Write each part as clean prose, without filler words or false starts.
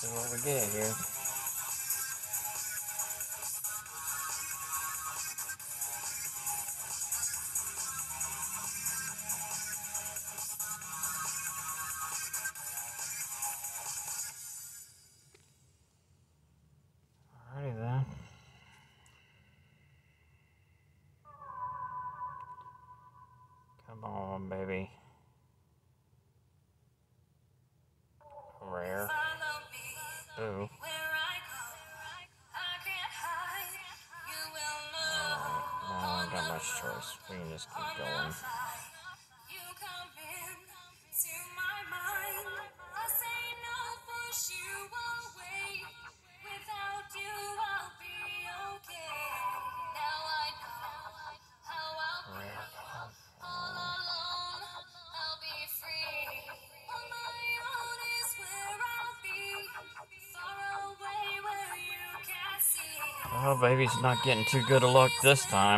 see what we get here. Alrighty then. Come on, baby. Rare. Ooh. Alright, not got much choice. We can just keep going. Oh, baby's not getting too good a look this time.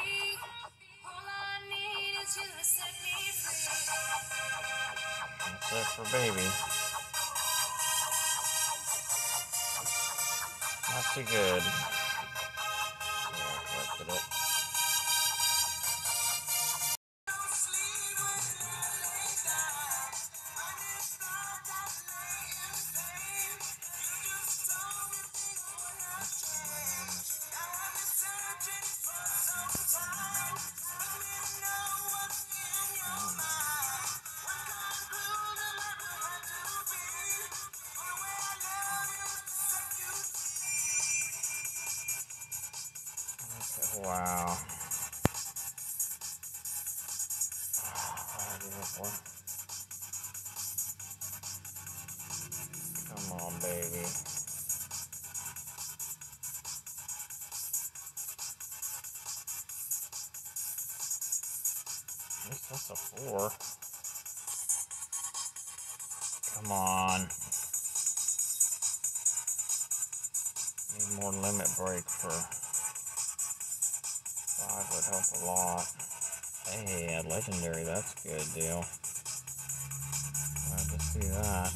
That's it for baby. Not too good. Yeah, collected it. Wow. Come on, baby. At least that's a 4. Come on. Need more limit break for 5 would help a lot. Hey, a legendary, that's a good deal. Glad to see that.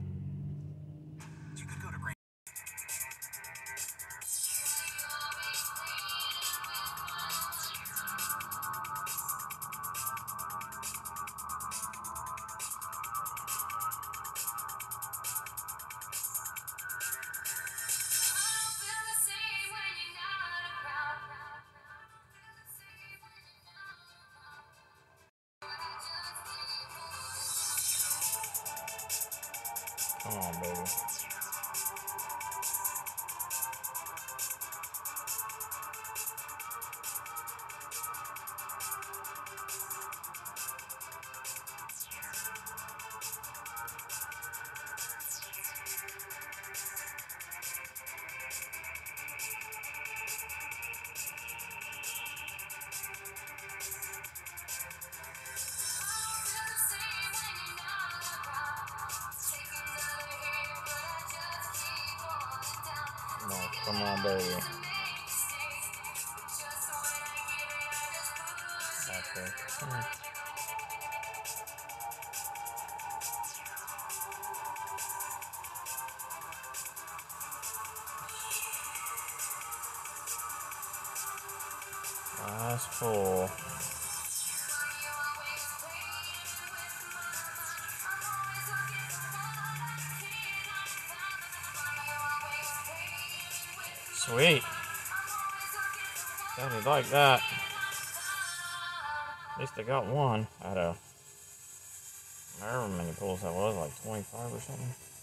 Come on, baby. Come on, baby. Okay. That's full. Sweet. Sounded like that. At least I got one out of however many pulls that was, like 25 or something.